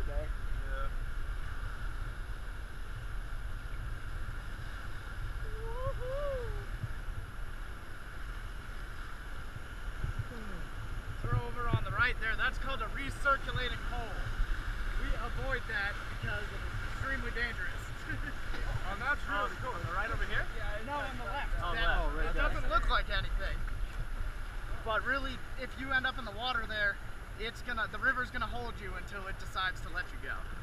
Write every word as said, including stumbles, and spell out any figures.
day. Yeah. Throw over on the right there, that's called a recirculating hole. We avoid that because it's extremely dangerous. Oh, that's really cool. On the right over here? Yeah, no, on the left. On the That- left. Oh, right that there. doesn't look like anything. But really, if you end up in the water there, it's gonna, the river's gonna hold you until it decides to let you go.